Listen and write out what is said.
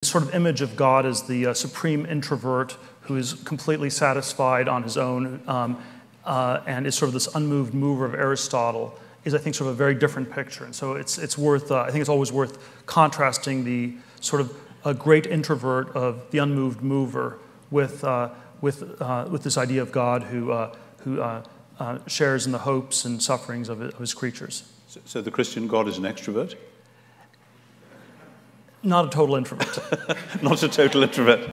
sort of image of God as the supreme introvert who is completely satisfied on his own and is sort of this unmoved mover of Aristotle is, I think, sort of a very different picture. And so it's worth, I think it's always worth contrasting the sort of a great introvert of the unmoved mover with this idea of God who shares in the hopes and sufferings of his creatures. So the Christian God is an extrovert? Not a total introvert. Not a total introvert.